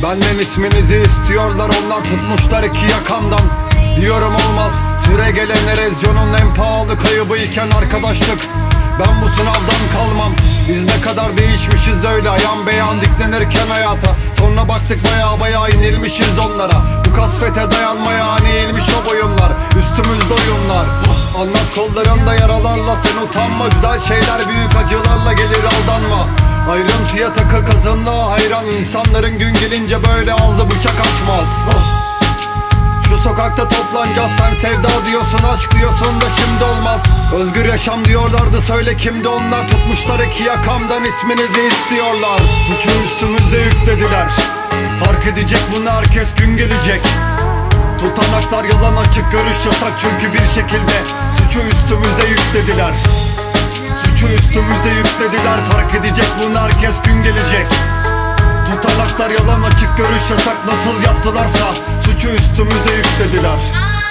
Benden isminizi istiyorlar, onlar tutmuşlar iki yakamdan. Diyorum olmaz, süre gelen erozyonun en pahalı kaybıyken arkadaşlık. Ben bu sınavdan kalmam. Biz ne kadar değişmişiz öyle ayan beyan diklenirken hayata. Sonra baktık baya inilmişiz onlara. Bu kasvete dayanmaya hani eğilmiş o boyunlar. Üstümüzde oyunlar. Anlat kollarında yaralarla, sen utanma. Güzel şeyler büyük acılarla gelir, aldanma. Ayrıntıya takı kazınlığa hayran insanların gün gelince böyle ağzı bıçak açmaz. Şu sokakta toplanacağız, sen sevda diyorsun, aşk diyorsun da şimdi olmaz. Özgür yaşam diyorlardı, söyle kimdi onlar? Tutmuşlar iki yakamdan, isminizi istiyorlar. Suçu üstümüze yüklediler. Fark edecek bunu herkes, gün gelecek. Tutanaklar yalan, açık görüş yasak çünkü bir şekilde suçu üstümüze yüklediler. Suçu üstümüze yüklediler. Fark edecek bunu herkes, gün gelecek. Tutanaklar yalan, açık görüş yasak. Nasıl yaptılarsa suçu üstümüze yüklediler.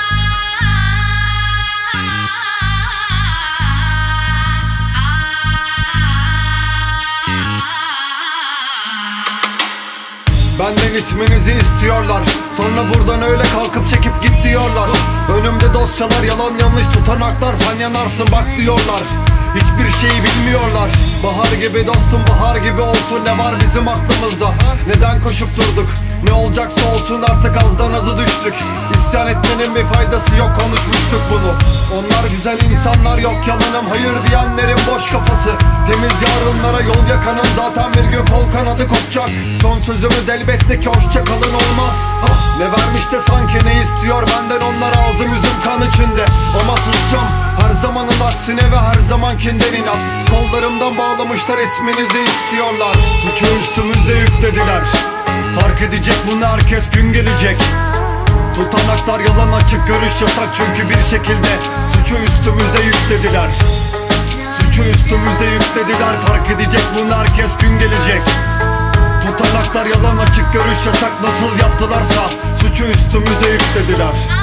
Benden isminizi istiyorlar, sonra buradan öyle kalkıp çekip git diyorlar. Önümde dosyalar, yalan yanlış tutanaklar, sen yanarsın bak diyorlar. Hiçbir şeyi bilmiyorlar. Bahar gibi dostum, bahar gibi olsun, ne var bizim aklımızda? Neden koşup durduk? Ne olacaksa olsun, artık azdan azı düştük. İsyan etmenin bir faydası yok, konuşmuştuk bunu. Onlar güzel insanlar, yok yalanım, hayır diyenlerin boş kafası. Temiz yarınlara yol yakanın zaten bir gün kol kanadı kopacak. Son sözümüz elbette ki hoşça kalın olmaz. Ne vermiş de sanki ne istiyor benden onlar, ağzım yüzüm kan içinde. Ama susacağım her zamanın aksine ve her zamankinden inat. Kollarımdan bağlamışlar, isminizi istiyorlar. Suçu üstümüze yüklediler. Fark edecek bunu herkes, gün gelecek. Tutanaklar yalan, açık görüş yasak çünkü bir şekilde suçu üstümüze yüklediler. Suçu üstümüze yüklediler. Fark edecek bunu herkes, gün gelecek. Tutanaklar yalan, açık görüş yasak. Nasıl yaptılarsa suçu üstümüze yüklediler.